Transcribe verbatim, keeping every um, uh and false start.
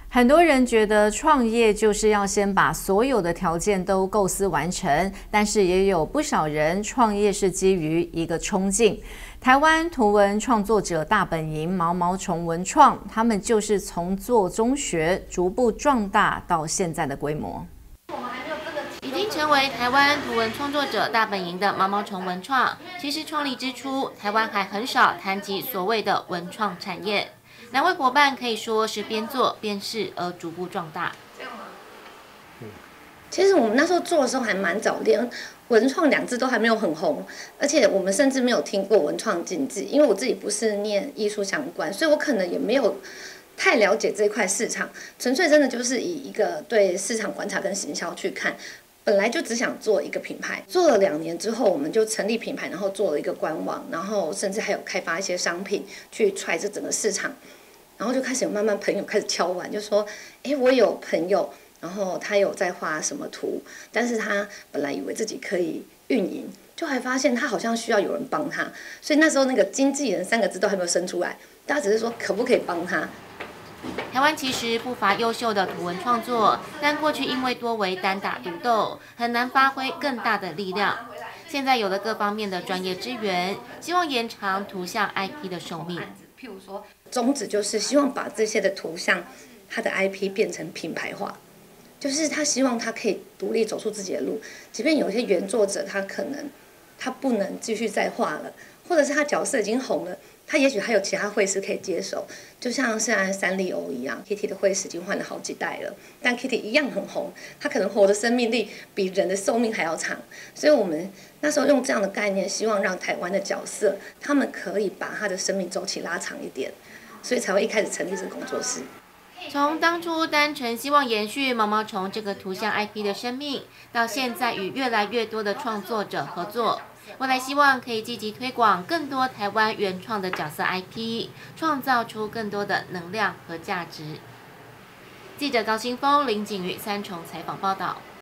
很多人觉得创业就是要先把所有的条件都构思完成，但是也有不少人创业是基于一个冲劲。台湾图文创作者大本营毛毛虫文创，他们就是从做中学逐步壮大到现在的规模。 已经成为台湾图文创作者大本营的毛毛虫文创，其实创立之初，台湾还很少谈及所谓的文创产业。两位伙伴可以说是边做边试而逐步壮大。 其实我们那时候做的时候还蛮早，连文创两字都还没有很红，而且我们甚至没有听过文创经济，因为我自己不是念艺术相关，所以我可能也没有太了解这一块市场，纯粹真的就是以一个对市场观察跟行销去看。本来就只想做一个品牌，做了两年之后，我们就成立品牌，然后做了一个官网，然后甚至还有开发一些商品去踹这整个市场，然后就开始有慢慢朋友开始敲碗，就说：“哎，我有朋友，然后他有在画什么图，但是他本来以为自己可以运营，就还发现他好像需要有人帮他，所以那时候那个经纪人三个字都还没有生出来，大家只是说可不可以帮他。” 台湾其实不乏优秀的图文创作，但过去因为多为单打独斗，很难发挥更大的力量。现在有了各方面的专业资源，希望延长图像 I P 的寿命。 譬如说，宗旨就是希望把这些的图像，它的 I P 变成品牌化，就是他希望他可以独立走出自己的路，即便有一些原作者他可能他不能继续再画了，或者是他角色已经红了。他也许还有其他绘师可以接手，就像现在三丽鸥一样 ，Kitty 的绘师已经换了好几代了，但 Kitty 一样很红，它可能活的生命力比人的寿命还要长。所以我们那时候用这样的概念，希望让台湾的角色，他们可以把他的生命周期拉长一点，所以才会一开始成立这个工作室。 从当初单纯希望延续毛毛虫这个图像 I P 的生命，到现在与越来越多的创作者合作，未来希望可以积极推广更多台湾原创的角色 I P， 创造出更多的能量和价值。记者高新峰、林景瑜三重采访报道。